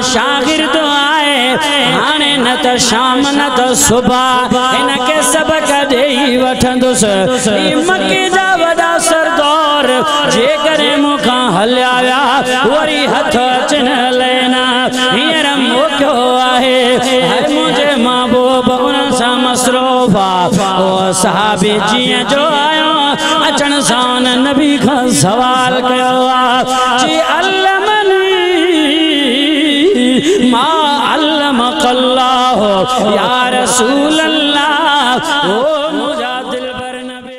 शागिर्द आए हाणे न त शाम न त सुबह इनके सबक देई वठंदुसि मके जा वॾा सरदार जे करे मुखा हलिया विया वरी हथ अचन लेना हींअर मोकियो आहे हर मुंहिंजे महबूब उन्हनि सां मसरूफ़ आहे ओ सहाबी जीअं जो आयो अचण सां नबी खां सवाल कयो आहे जी अल्लमनी मा अल्लमकल्लाह या रसूल अल्लाह ओ मुझा दिलबर नबी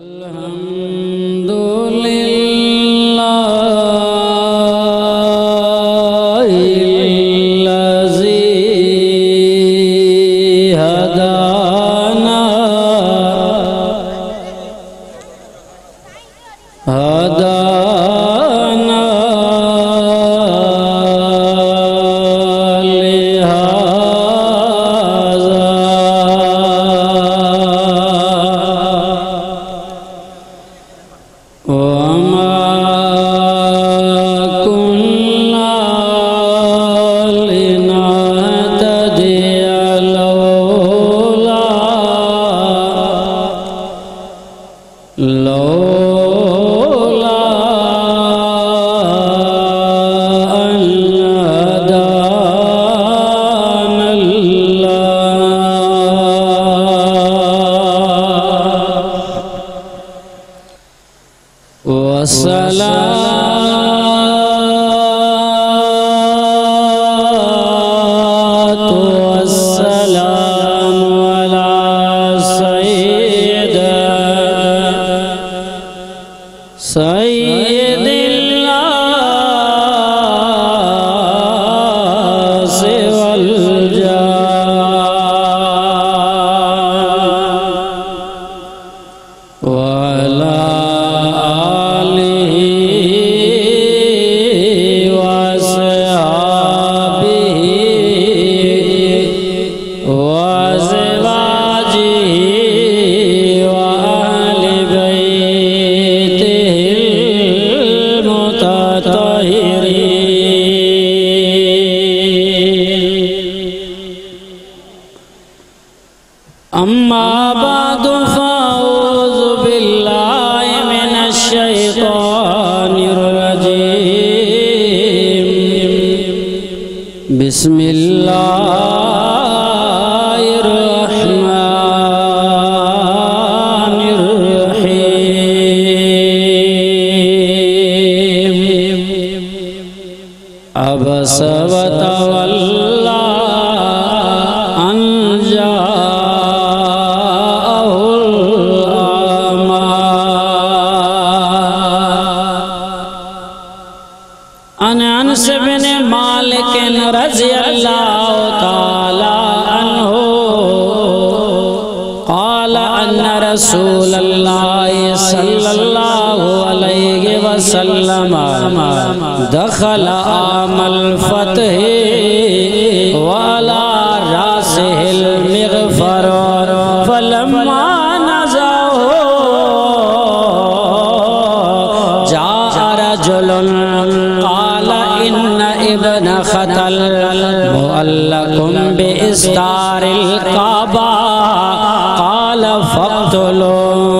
दखल आमल फतह वाला रासिल मिगफर फलम्मा नज़ाओ जा रजुलन क़ाल इन्न इब्न ख़तल मुअल्लकुम बिइस्तारिल काबा क़ाल फ़क़्तुलू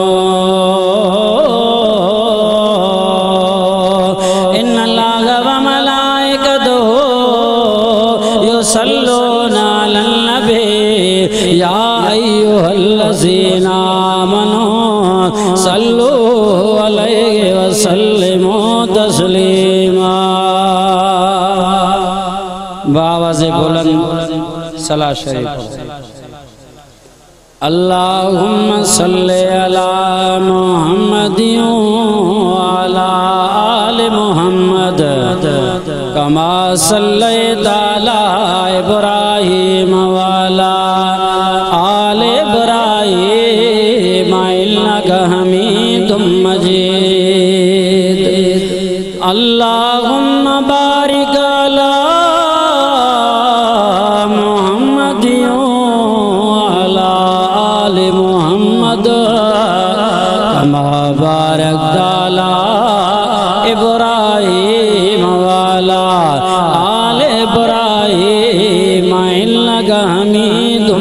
सल्लु अलैहि वसल्लिमु तस्लीमा। बावाज़े बुलंद सला शरीफ। अल्लाहुम्मा सल्लि अला मुहम्मदिन व अला आलि मुहम्मद कमा सल्लैता अला इब्राहीम व अला आलि इब्राहीम इन्नका हमीदुम मजीद। अल्लाहुम्मा बारिक अला मुहम्मदिन व अला आलि मुहम्मद कमा बारकता अला इब्राहीम व अला आलि इब्राहीम हमीदुम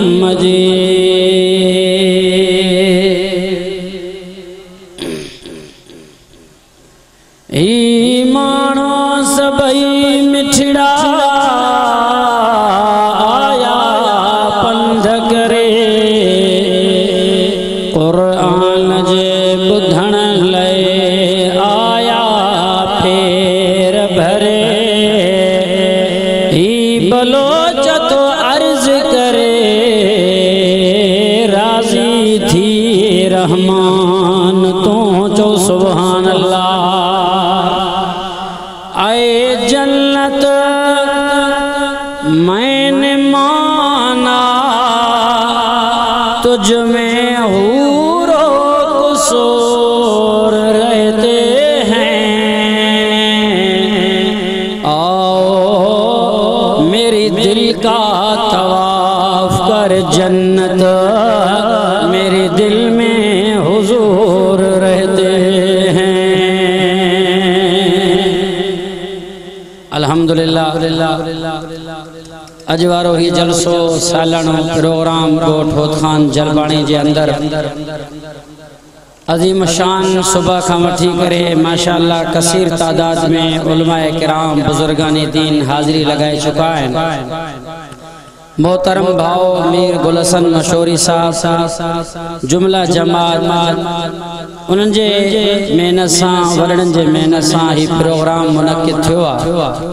मजीद। ईमानो सबई मिठड़ा आया पंध करे, कुरान जे बुधण लए आया फेर भरे। ही बलोच तो अर्ज करे, राजी थी रहमान तो चो सुभान अल्लाह। आए जन्नत मैंने माना, तुझ में हूरो कुसूर रहते हैं। आओ मेरी दिल का तवाफ कर जन्नत, मेरे दिल में हुजूर रहते हैं। अल्हम्दुलिल्लाह। अजवारो ही जलसो सालानो प्रोग्राम कोट होत खान जलबाणी जे अंदर अजीम शान सुबह का मठी करे माशाअल्लाह कसीर तादाद में उलमाए किराम बुजुर्गान दीन हाजिरी लगाए चुका है। मोहतरम भाव मीर गुलसन मशोरी साहब जुमला जमात उन्हनि जे मेहनत सां वॾनि जे मेहनत सां ही प्रोग्राम मुनक़िद थियो आहे।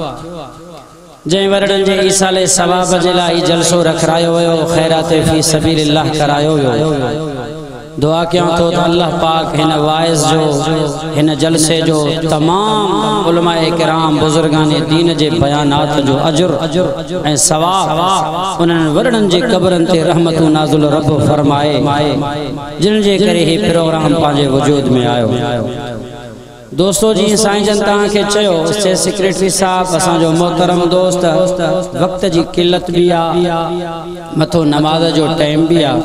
जंहिं वॾनि जे ईसाले सवाब जे लाइ जलसो रखायो वियो, ख़ैरात फी सबीलिल्लाह करायो वियो। दुआ कयां तो अल्लाह पाक हिन वाइज़ जो हिन जलसे जो तमाम उलमाए किराम बुजुर्गान दीन जे बयानात जो अजुर ऐं सवाब उन्हनि वॾनि जे क़बरनि ते रहमतूं नाज़िल रब फरमाए, जिन जे करे ही प्रोग्राम पंहिंजे वजूद में आयो। दोस्तों जी साईं जन तव्हां खे चयो स्टेट सेक्रेटरी साहब असांजो मोहतरम दोस्त, वक़्त जी किल्लत भी आ, मथो नमाज जो टाइम भी आ।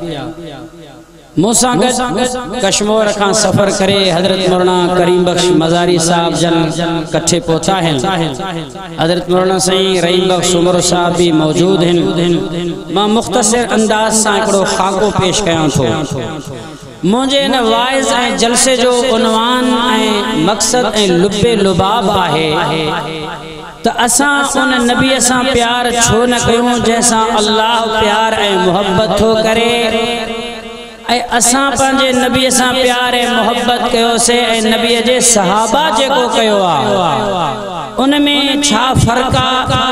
मूसां गॾु कश्मीर खां सफ़र करे हज़रत मौलाना करीम बख्श मज़ारी साहब जन कट्ठे पहुता आहिनि। हज़रत मौलाना साईं रहीम बख्श उमर साहब भी मौजूद आहिनि। मां मुख़्तसिर अंदाज़ सां हिकिड़ो ख़ाको पेश कयां थो। मुझे इन वाइज़ ऐं जलसे जो उनवान ऐं मक़सद ऐं लुबे लुबाब आहे त असां उन नबीअ सां प्यार छो न कयूं जंहिंसां अल्लाह प्यार ऐं मुहब्बत थो करे, ऐं असां पंहिंजे नबीअ सां प्यार ऐं मुहब्बत कयोसीं ऐं नबीअ जे सहाबा जेको कयो आहे उन में छा फ़र्क़ु आहे,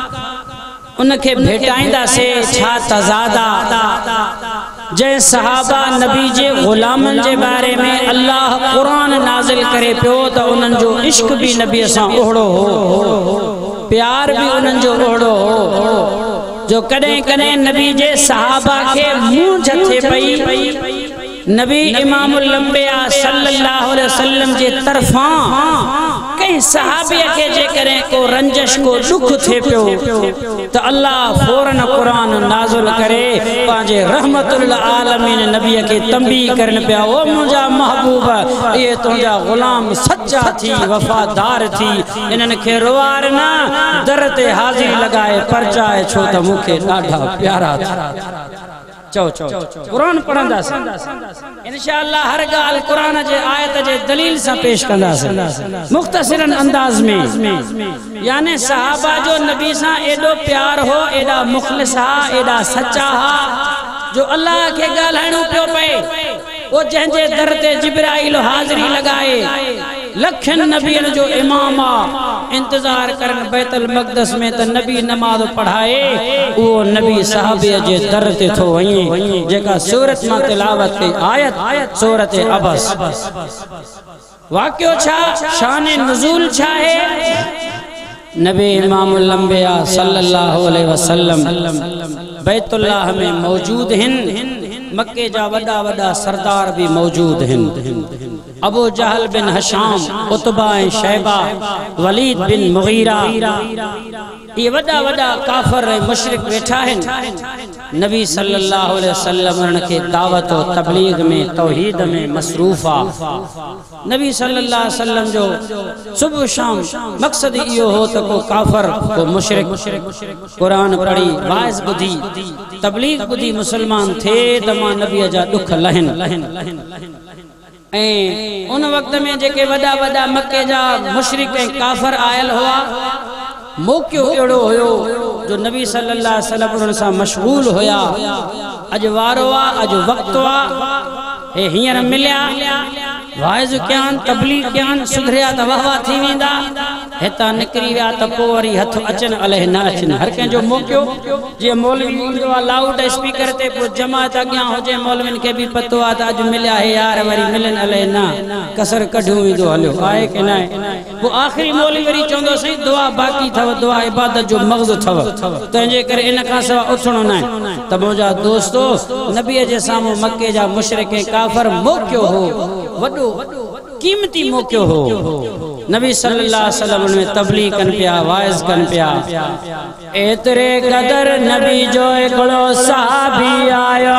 उनखे भेटाईंदासीं छा तज़ादा। जंहिं सहाबा नबी जे ग़ुलामनि जे बारे में अल्लाह क़ुरान नाज़िल करे पियो त उन्हनि जो इश्क भी नबीअ सां ओढ़ो हो, प्यार भी उन्हनि जो ओढ़ो हो, जो कॾहिं कॾहिं नबी जे सहाबा खे मुंहुं झथे पई। नबी इमामुल अंबिया सल्लल्लाहु अलैहि वसल्लम जे तरफ़ां कई सहाबिया के जेकरे को रंजश को दुख थे पियो तो अल्लाह फौरन कुरान नाज़िल करे पांजे रहमतुल आलमीन नबी के तंबी करन पिया, ओ मुंजा महबूब ये तुंजा गुलाम सच्चा थी वफादार थी, इनन के रोवार ना दर ते हाजिर लगाए परचाए छो त मुखे ॾाढा प्यारा था। चो कुरान पढ़ंदा इंशाअल्लाह हर गाल कुरान जे आयत जे दलील से पेश कंदा मुख्तसरन अंदाज में। यानी सहाबा जो नबी सा एडो प्यार हो, एडा मुखलिस हा, एडा सच्चा हा जो अल्लाह के गालाणो पियो पे। वो जंहिंजे दर ते जिब्राइल हाजिरी लगाए लखन नबियन जो इमाम इंतजार करन बैतुल मक़दस में त नबी नमाज पढ़ाए, वो नबी साहबे जे दर ते थो वञे जेका सूरत मां तिलावत कई आयत सूरत अबस। वाक़ियो छा शान नुज़ूल छा है? नबी इमामुल अंबिया सल्लल्लाहु अलैहि वसल्लम बैतुल्लाह में मौजूद हैं, मक्के जा वड़ा वड़ा सरदार भी मौजूद हैं। Abu Jahl bin Hisham, Utba Shaiba, Walid bin Mughira, ये वड़ा वड़ा काफर मुशरिक बैठा हैं। नबी सल्लल्लाहु अलैहि वसल्लम के दावत और तबलीग में तौहीद में मसरूफा। नबी सल्लल्लाहु अलैहि वसल्लम जो सुबह शाम मकसद इहो हो तो को काफर को मुशरिक कुरान पढ़ी वाइज बुधी तबलीग बुधी मुसलमान थे त मां नबी जा दुख लहन। उन वक्त में जेके वॾा वॾा मक्के जा मुशरिक ऐं काफर आयल हुआ, मौक़ो अहिड़ो हुयो जो नबी सल्लल्लाहु अलैहि वसल्लम उन्हनि सां मशगूल हुया। अॼु वारो आहे, अॼु वक़्तु आहे, हे हींअर मिलिया, वाइज़ कयान तबलीग कयान, सुधरिया त वाह वाह थी वेंदा, हितां निकिरी विया त पोइ वरी हथ अचनि अलाए न अचनि। हर कंहिंजो मौक़ो जीअं मौलवी ईंदो आहे लाउड स्पीकर ते, पोइ जमात अॻियां हुजे मौलविन खे बि पतो आहे त अॼु मिलिया हे यार, वरी मिलनि अलाए न, कसर कढूं ईंदो हलियो आहे की न आहे। पोइ आख़िरी मौलवी वरी चवंदो साईं दुआ बाक़ी अथव, दुआ इबादत जो मग़ज़ अथव, तंहिंजे करे इन खां सवाइ उथणो न आहे। त मुंहिंजा दोस्तो, नबीअ जे साम्हूं मके जा मुशरिक ऐं काफ़र मौक़ो हो, वॾो कीमती मौक़ो हो। नबी सल्लल्लाहु अलैहि वसल्लम में तबलीग कन पिया, वाइज़ कन पिया। एतरे कदर नबी जो हिकिड़ो सहाबी आयो,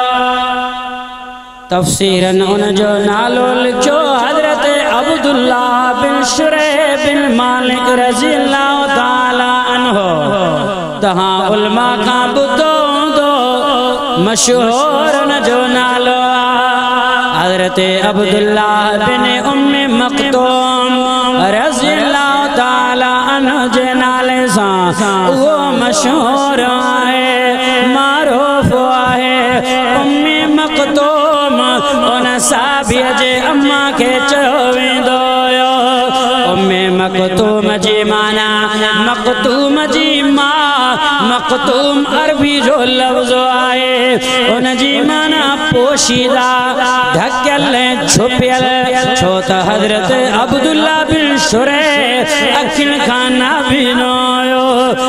तफसीरन उन जो नालो लिखो हज़रत अब्दुल्लाह बिन शुरैह बिन मालिक रज़ी अल्लाह ताला अन्हु। तहां उलमा खां ॿुधो हूंदो मशहूर उन जो नालो हज़रत अब्दुल्लाह बिन उम्मे मक्तूम रज़ी अल्लाह ताला अन्हु जे नाले सां उहो मशहूर आहे, मारूफ़ आहे। उम्मे मक्तूम उन साबिया जे अम्मा के चयो वेंदो हुयो। उम्मे मक्तूम जी माना मक्तूम जी मां, मक्तूम अरबी जो लफ्ज़ आहे, उन जी माना पोशीदा, ढकियल छुपियल। छो त हज़रत अब्दुल्लाह बिन शुरैह अखियुनि खां नाबीनो हुयो,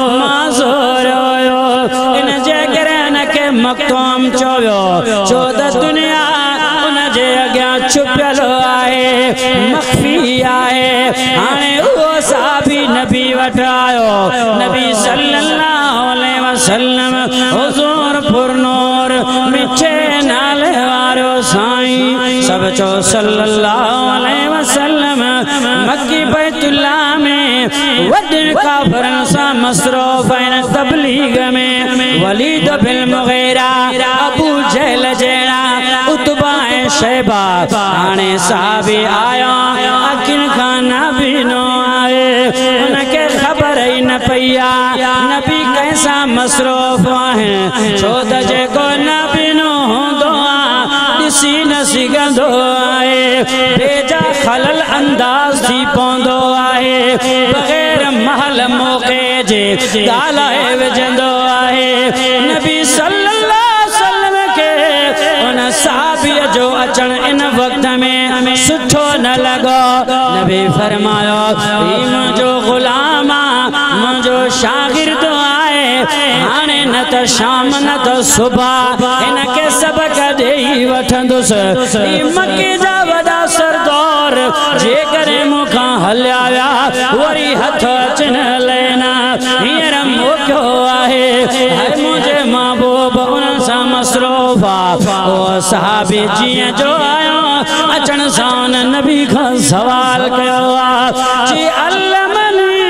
माज़ूर हुयो, इन जे करे हिन खे मक्तूम चयो। छो त दुनिया उन जे अॻियां छुपियल आहे, मख़फ़ी आहे। हाणे उहो साहबी नबी वटि आयो, नबी सल्लल्लाहु अलैहि वसल्लम हुज़ूर पुरनूर मिठे नाले वारो साईं, सब चो सल्लल्लाहु अलैहि वसल्लम मक्की बैतुल्लाह में वॾे काफ़िरनि सां मसरूफ़ आहिनि तबलीग में। वलीद बिन मुग़ीरा, अबू जहल जहिड़ा, उतबा ऐं शैबा। हाणे साहबी आया, अखियुनि खां नाबीनो आहे, उनखे ख़बर ई न पई आहे नबी कंहिंसां मसरूफ़ आहिनि। छो त जेको नाबीनो हूंदो आहे ॾिसी न सघंदो आहे, बेजा खलल अंदाज़ थी पवंदो आहे, बग़ैर महल मौक़े जे ॻाल्हाए विझंदो आहे। नबी सल्लल्लाहु अलैहि वसल्लम के उन साहबीअ जो अचण इन वक़्त में सुठो न लॻो। नबी फरमायो, ही मुंहिंजो ग़ुलाम आहे, मुंहिंजो शागिर्द आहे, हाणे न त शाम न त सुबह हिन खे सबक ॾेई वठंदुसि। मके जा वॾा सरदार जेकॾहिं मूंखां हलिया विया वरी हथ अचनि लेना, हींअर मौक़ो आहे, हर मुंहिंजे महबूब उन्हनि सां मसरूफ़ आहे। ओ सहाबी जीअं जो आयो, अचण सां उन नबी खां सवाल कयो आहे, अल्लमनी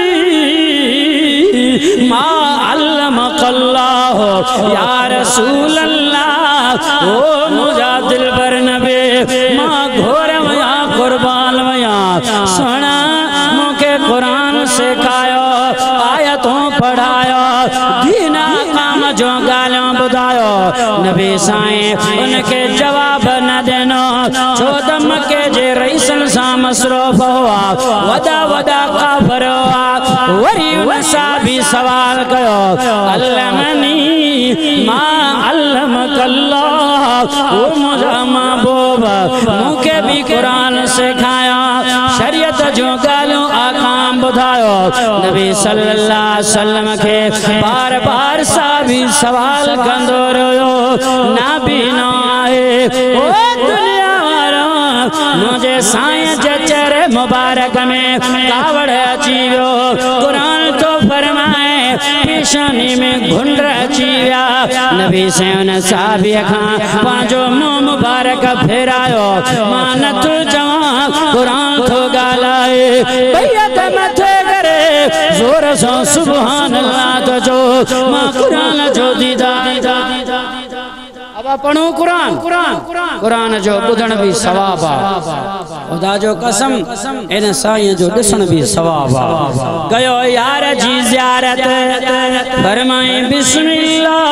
मा अल्लमकल्लाह या रसूल अल्लाह। ओ मुंहिंजा दिलबर नबी, मां घोर वया कुर्बान वया, सुना मूंखे क़ुरान सिखायो, आयतूं पढ़ायो, दीन काम जो ॻाल्हियूं ॿुधायो। नबी साईं उनखे जवाब न ॾिनो, छो त मके जे रईसनि सां मसरूफ़ हुआ, वॾा वॾा काफ़िर हुआ। वरी उन साहबी सवाल कयो, अल्लमनी मा अल्लमकल्लाह, ओ मुंहिंजा महबूब मूंखे बि क़ुरान सिखायो, शरीयत जूं ॻाल्हियूं आकाम ॿुधायो। नबी सल्लल्लाहु अलैहि वसल्लम खे बार बार साहबी सवाल कंदो रहियो, नाबीनो आहे। ओ दुनिया वारो, मुंहिंजे साईं जे चेहरे मुबारक में कावड़ अची वियो, क़ुरान तो फरमाए पेशानी में घुंड अची विया। नबी से उन साहबी खां पांजो मुंह मुबारक फेरायो मां नथो चवां कुरान थो गालाए बैयत मथे करे जोर से सुभान अल्लाह तो जो मां कुरान जो दीदा अब पढ़ो कुरान कुरान जो बुधण भी सवाब आ खुदा जो कसम इन साईं जो दिसण भी सवाब आ गयो यार जी ज़ियारत फरमाए बिस्मिल्लाह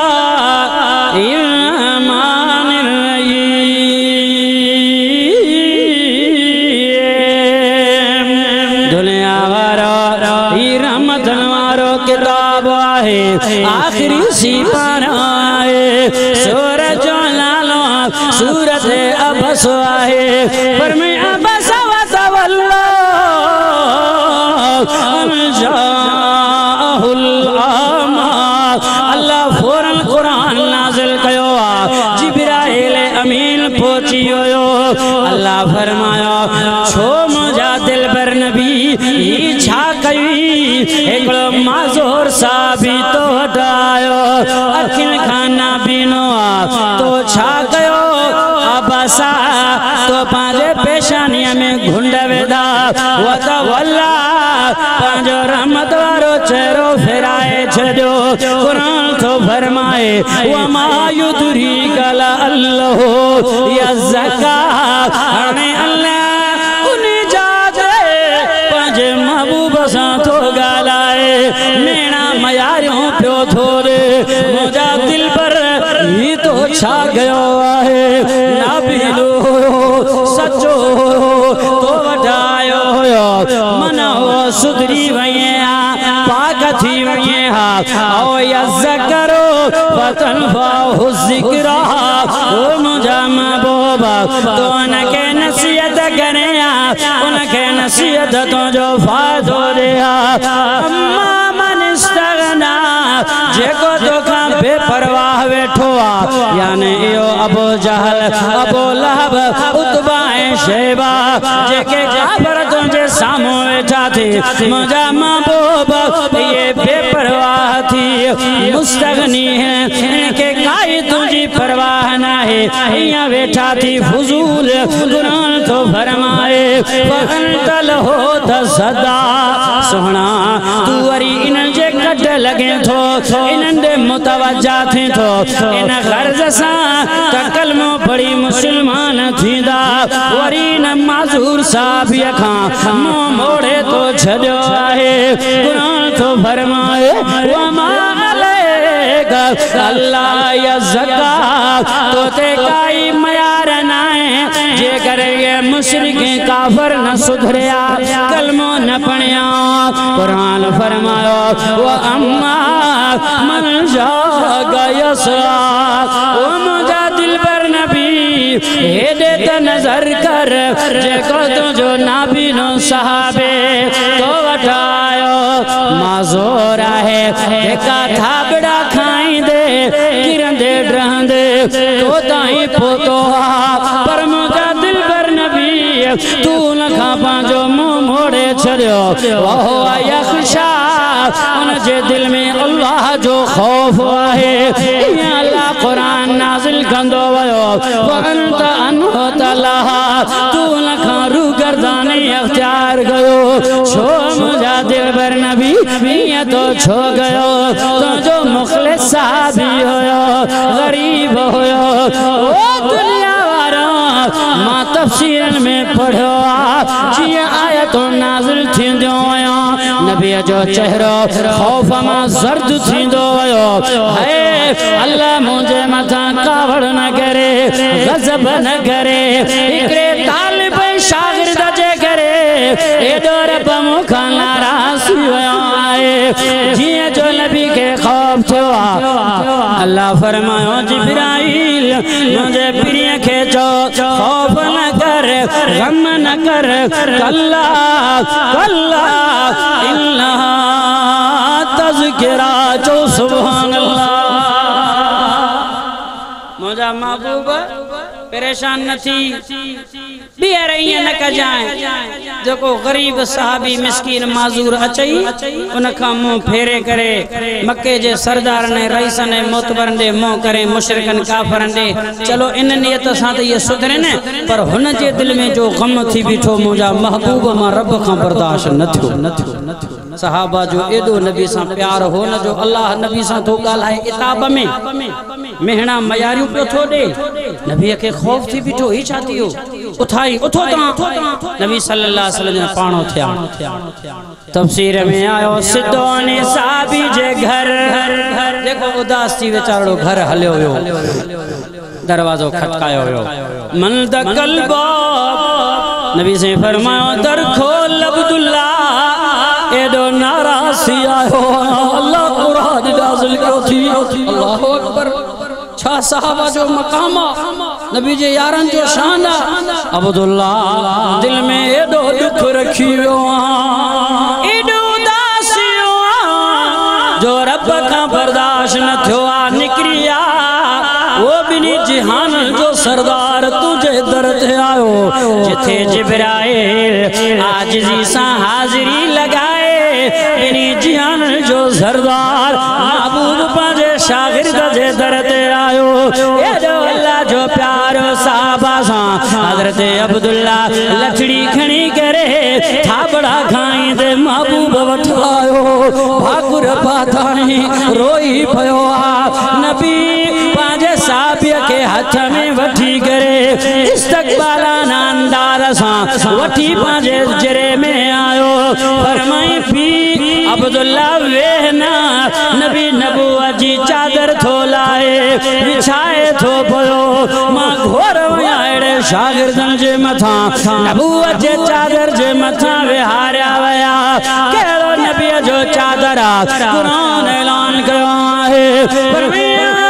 आखिरी सी पारा सूरज लालो सूरत अबस आहे पर मैं अबस वतवल्ला जाहुल आमा अल्लाह फौरन कुरान नाज़िल कयो जिब्राइल अमीन पहुंची हो अल्लाह फरमाया छो मुझा दिल पर नबी छा कई एकड़ो माज़ूर साबी तो हटायो अखिन खाना बीनो तो छा कयो अबसा तो पांजे पेशानिया में घुंड वेदा वतवल्ला पांजो रहमत वारो चेहरो फेराए छड़ो कुरान तो फरमाए वमा युदरी गला अल्लाह या ज़का हने अल्लाह उन्हें जादे पांजे महबूब सा तो गालाए मेरा मयारियों प्यो थोड़े मुझा दिल पर ही तो छा गयो है ना भी लो सचो तो वटायो मन हो सुधरी वये पाक थी वये आओ यज़करो वतन फाहु ज़िक्रा ओ मुझा महबूबा तो उनके नसीहत करे उनके नसीहत तो जो फायदो दे अम्मा मन इस्तगना जेको तो खां बेपरवाह वेठो यानी यो अबू जहल अबू लहब उतबा शैबा जेके काफर तुझे सामो वेठा थे मुझा महबूब ये बेपरवाह थी मुस्तगनी है इनके काई तुझी परवाह ना है यहाँ वेठा थी फजूल कुरान तो फरमाए फअंतल हो सदा सोहना तू वरी इन जे कट लगे थो इनन दे मुतवज्जा थी थो इन गर्ज सा तकलमो पड़ी मुसलमान थींदा वरी न माज़ूर साहबी खां मुंह मोड़े तो छड़ियो आहे कुरान तो फरमाए वमा अलैका अल्लाह या ज़का तो ते काई मयार नाए जे करे ये मुशरिक काफर न सुधरिया कलमो न पढ़िया कुरान फरमायो व अम्मा मन जागयसा ओ मुझा दिल पर नबी हेदे त नजर कर जेको तुझो नाबी नो सहाबे तो वठायो माज़ूर है जेका थाबड़ा खाईंदे किरंदे डरंदे तो ताई पोतो पर मुझा दिल पर नबी तू न खा पांजो मुंह मोड़े छड़ियो वहो यख्शा उन जे दिल में अल्लाह जो खौफ है अल्लाह कुरान नाज़िल कंदो वयो वअंत अनहु तलहा तू न खा रू गर्दानी अख्तियार गयो छो मुझा दिल पर नबी ये तो छो गयो तो जो मुखलिस साहबी होयो गरीब होयो ओ दुनिया वारा मां तफसीर में पढ़ो जी आयतो नाज़िल थींदो आया नबी जो चेहरो खौफ मां जर्द थींदो आयो है अल्लाह मुझे मथा कावड़ न करे गजब न करे एकरे तालिब शागिर्द जे करे ए दौर मुखा नाराज आए जी जो नबी के खौफ थो अल्लाह फरमायो जिब्राइल मुझे प्रिय के जो खौफ न कर गम न कर कल्ला कल्ला इन्ना तज़किरा जो सुभान अल्लाह मुझा महबूब परेशान न थी बियर न कजाए जेको गरीब सहाबी मिस्कीन माजूर अचई उन खां मुंह फेरे करे मक्के जे सरदार ने रईस ने मोतबर ने मुंह करे मुशरिकन काफरन दे चलो इन नियत सां त ये सुधरे ने पर हुन जे दिल में जो गम थी बीठो मुंहिंजा महबूब मां रब खां बर्दाश्त न थियो सहाबा जो एडो नबी सां प्यार हो न जो अल्लाह नबी सां तो ॻाल्हाए किताब में मेहणा मयारियूं पियो थो ॾे नबी के खौफ थी बीठो ही छा थियो उथाई उथो तव्हां नबी सल्लल्लाहु अलैहि वसल्लम पाणो थिया तफसीर में आयो सिद्धो ने साहबी जे घर देखो उदास थी वेचारो घर हलियो वियो दरवाजो खटकायो वियो मन द कल्बो नबी से फरमायो दर खोल अब्दुल्ला एडो नाराज़ आयो अल्लाह कुरान नाज़िल करो थी अल्लाह अकबर छा साहबा जो मकाम नबी जे यारन जो शान अब्दुल्ला दिल में एडो दुख रखियो एडो उदास जो रब का बर्दाश्त न थियो निकरिया वो बिनी जिहान जो सरदार तुझे दर ते आयो जिथे जिब्राइल आजिजी सा हाजिरी लगाए बिनी जिहान जो सरदार महबूब पाजे शागिर्द जे दर ते आयो एडो अल्लाह जो प्यारो साहबा सा हजरत अब्दुल्ला लठड़ी खणी करे थाबड़ा खाई दे महबूब वठायो भाकुर पातानी रोई पयो नबी पाजे साबिया के हाथ में वठी करे इस्तकबालाना अंदाज सा वठी पाजे जरे में आयो फरमाई पी अब्दुल्ला वेहना नबी नबुवत जी चादर थो लाए बिछाए थो पयो मां घोर वयाड़े शागिर्दन जे मथा नबुवत जे चादर जे मथा विहारिया वया केड़ो नबी जो चादर कुरान ऐलान कयो है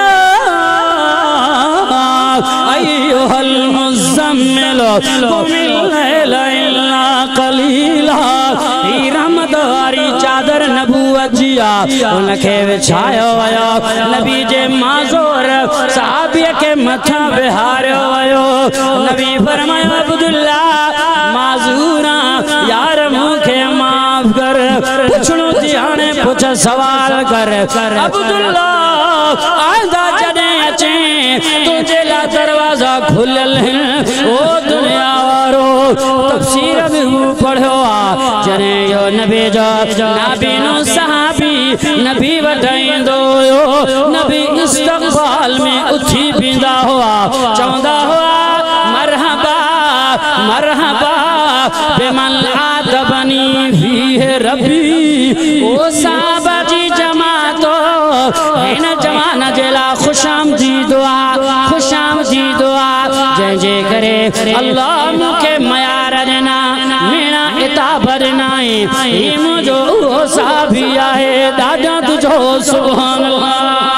अय्युहल मुज़म्मिल कुमिल लैला इल्ला कलीला ई रहमत वारी चादर नबूवत जिया उनखे विछायो वयो नबी जे माज़ूर सहाबी के मथा विहारियो वयो नबी फरमायो अब्दुल्ला माज़ूरा यार मुखे माफ कर पुछणो थी हाणे पुछ सवाल कर अब्दुल्ला आंदा जडे अचे तुझे ला दरवाजा खुलल है ओ दुनिया वारो तफसीर में पढ़ो जने यो नबी जो नबी नो सहाबी नबी वठाइंदो यो नबी इस्तकबाल में उठी बींदा हुआ चौंदा हुआ मरहबा मरहबा बेमन आदबनी फीह रबी ओ साहबा जी जमातो इन जमाना जेला खुशामदीद दुआ जय जय करे अल्लाह मुखे मयार देना मेरा इताब देना ये मुझो वो साहबी आहे दादा तुझो सुभान अल्लाह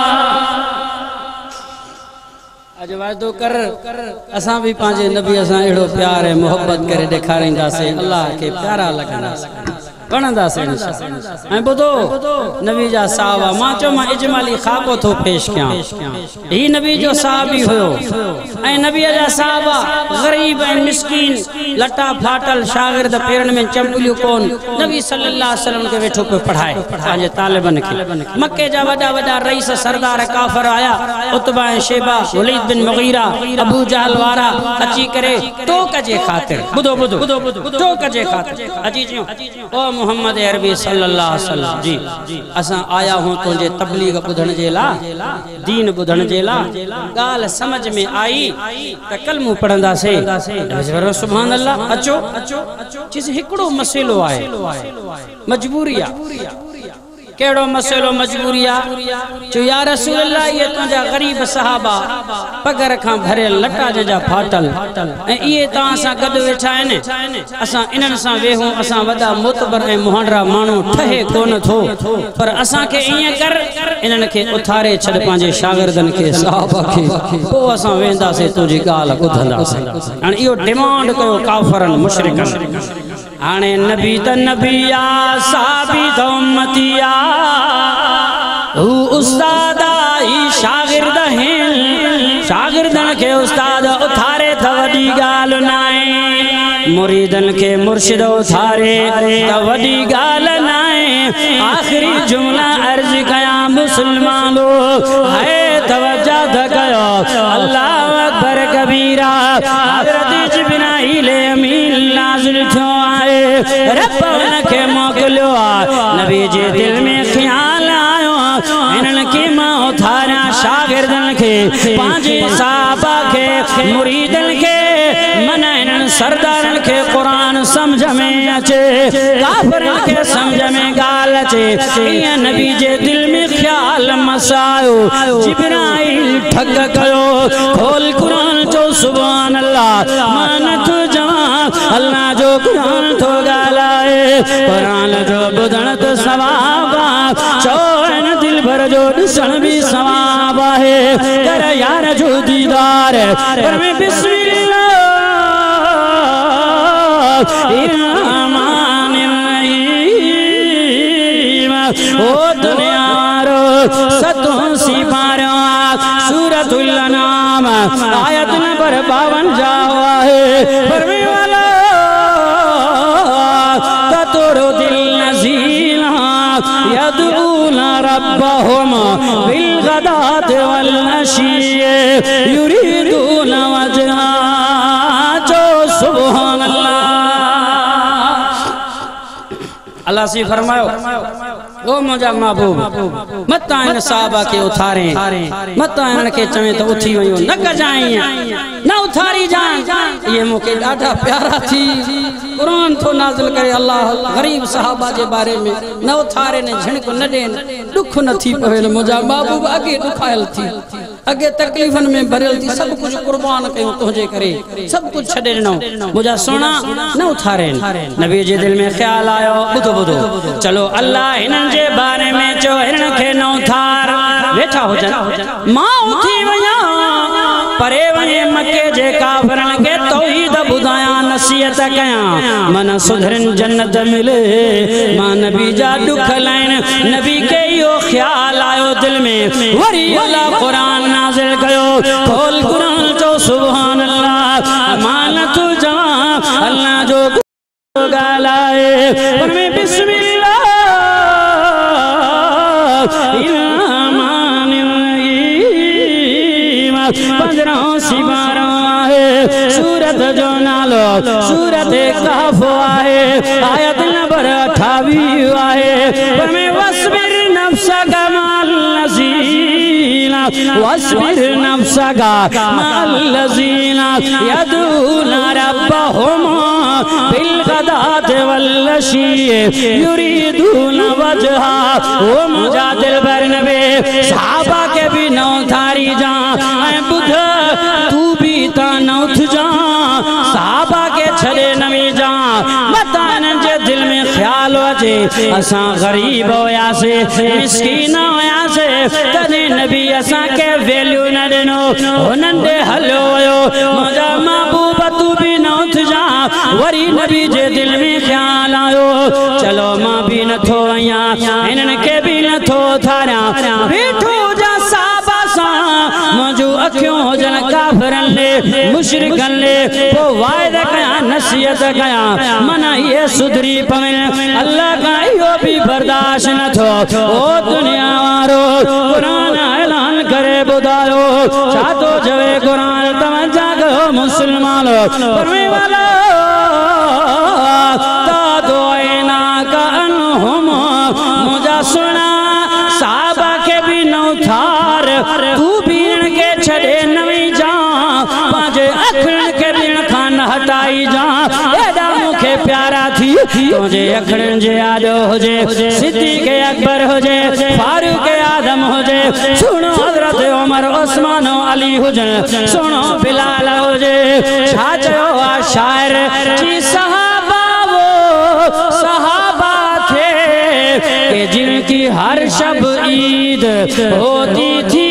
आज वादो कर असा भी पांजे नबी असा एड़ो प्यार है मोहब्बत करे दिखारिंदा से अल्लाह के प्यारा लगना वणंदा से ऐं बुधो नबी जा साहबा मां चो मां इजमाली खाको थो पेश किया ही नबी जो साहबी हुयो ऐं नबी जा साहबा गरीब ऐं मिस्कीन लटा फाटल शागिर्द पेरन में चंपलियो कोन नबी सल्लल्लाहु अलैहि वसल्लम के वेठो पे पढ़ाए पांजे तालिबन के मक्के जा वडा वडा रईस सरदार काफर आया उतबा ऐं Shaiba Walid bin Mughira Abu Jahl वारा अची करे टोक जे खातिर बुधो टोक जे खातिर अची जियो ओ मोहम्मद अरबी सल्लल्लाहु अलैहि वसल्लम जी असा आया हूं तुझे तबलीग बुधण जे ला दीन बुधण जे ला गाल समझ में आई त कलमो पढ़ंदा से सुभान अल्लाह अचो चीज हिकड़ो मसलो आए मजबूरी केड़ो मसलो मजबूरिया जो या रसूल अल्लाह ये तुझा गरीब सहाबा पगर खां भरे लटा जा फाटल ए ये ता सा गद वेठा ने असा इनन सा वेहू असा वदा मोतबर ए मोहंडरा मानू ठहे कोन थो पर असा के इए कर इनन के उथारे छड पांजे शागिर्दन के सहाबा के ओ असा वेंदा से तुजी गाल बुधंदा से अन इयो डिमांड कयो काफरन मुशरिकन आने नबी त नबिया साबी तो उम्मतिया हु उस्ताद ही शागिर्द हैं शागिर्दन के उस्ताद उथारे थ वडी गाल नाए मुरीदन के मुर्शिद उथारे त वडी गाल नाए। आखिरी जुमला अर्ज कया मुसलमानो है तवज्जो कयो अल्लाह अकबर कबीरा। हज़रत जिब्राइल अमीन नाज़िल थियो आए रब उनके मोकिलियो नबी जे दिल में ख्याल आयो इन्हनि खे मां उथारिया शागिर्दन खे पंहिंजे साहबा खे मुरीदन खे मन इन्हनि सरदारन के कुरान समझ में अचे काफिरन के समझ में गाल अचे। इं नबी जे दिल में ख्याल मसायो जिब्राइल ठग कयो खोल कुरान जो सुभान अल्लाह मान तू जवान अल्लाह जो कुरान तो गालाए कुरान जो बुधण तो सवाब चो इन दिल भर जो ॾिसण भी सवाब है कर यार जो दीदार पर में बिस्मिल्लाह ओ दुनिया रो सतों सी पारो सूरतुल अनाम आयत नंबर 52 जावा है परमे वाला ततोरो दिल नज़ीला यदूना रब्बहुम बिल गदात वल अशी युरीदूना वजहा जो सुभान अल्लाह से फरमायो ओ मुझा महबूब मत इन साहबा के उथारे मत इन के चवे तो उठी वयो न कजाई न उथारी जान ये मुके डाढा प्यारा थी कुरान तो नाज़िल करे अल्लाह गरीब साहबा के बारे में न उथारे ने झिणक न देन दुख न थी पवे मुझा महबूब अगे दुखायल थी अगे तकलीफन में भरल थी सब कुछ कुर्बान कयो तुझे करे सब कुछ छडे नो मुझा सोना न उथारे नबी जे दिल में ख्याल आयो बुधो बुधो चलो अल्लाह इनन जे बारे में चो इनन के न उथार वेठा हो जा मां उठी वया परे वने मक्के जे काफरन के तौहीद बुधाया नसीहत कया मन सुधरन जन्नत मिले मां नबी जा दुख लाइन नबी के यो ख्याल आयो दिल में वरी अल्लाह कुरान नाज़िल कयो खोल कुरान जो सुभान अल्लाह मान तू जवान अल्लाह जो गालाए पर में बिस्मिल्लाह पंजरों सिबारा है सूरत जो नालो सूरत कहफ है आयत नंबर 28 है पर में वस्बिर नफ्सका माल लज़ीना वस्बिर नफ्सका माल लज़ीना यदूना रब्बहुम बिल गदात वल अशी युरीदूना वजहा ओ मुझा दिल भर नबी साहबा के भी नौ थारी जा बुध तू भी ता नौथ जा साहबा के छड़े नवी जा बतान जे दिल में ख्याल अचे असा गरीब होया से मिस्कीन होया से तने नबी असा के वैल्यू न देनो उनन दे हलो मुझा महबूब तू भी नौथ जा वरी नबी जे दिल में ख्याल आयो चलो मां भी न थो आया इनन के भी न थो थारा बैठो जा साहबा सा मुझो अखियों जन काफरन ले मुशरिकन ले वो वायदा कया नसीहत कया मना ये सुधरी पवे अल्लाह का यो भी बर्दाश्त न थो ओ दुनिया वारो कुरान ऐलान करे बुधायो चातो जवे कुरान तवज्जो करो मुसलमान परमे वाला तादो ऐना का अनहुम मुझा सुना साहबा के भी नौ थार तू भी के छड़े नवी जा पांचे अखड़न के बिन खान हटाई जा एडा मुखे प्यारा थी तुझे अखड़न जे आदो होजे सिद्दीक़ अकबर होजे फारूक आदम होजे सुनो हजरत उमर उस्मान अली हुजन सुनो बिलाल होजे छा चयो आ शायर जी सहाबा वो सहाबा थे कि जिनकी हर शब ईद होती थी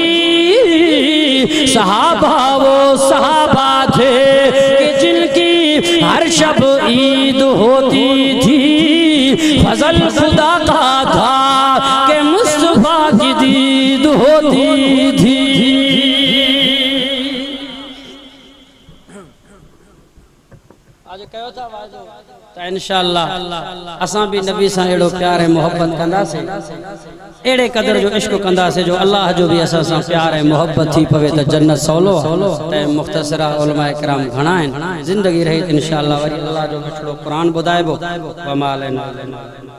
सहाबा वो सहाबा थे कि जिनकी हर शब ईद होती थी फजल खुदा का था कि मुस्तफा की दीद होती थी। आज कहो तो इंशाअल्लाह असां भी नबी सां एड़ो प्यार ऐं मोहब्बत कंदासीं, एड़े कदर जो इश्क कंदासीं जो अल्लाह जो भी असां सां प्यार ऐं मोहब्बत थी पवे तो जन्नत सवलो ते मुख्तसरा उलमा इकराम घणा आहिनि, जिंदगी रही इंशाअल्लाह वरी अल्लाह जो मिठड़ो कुरान ॿुधाइबो।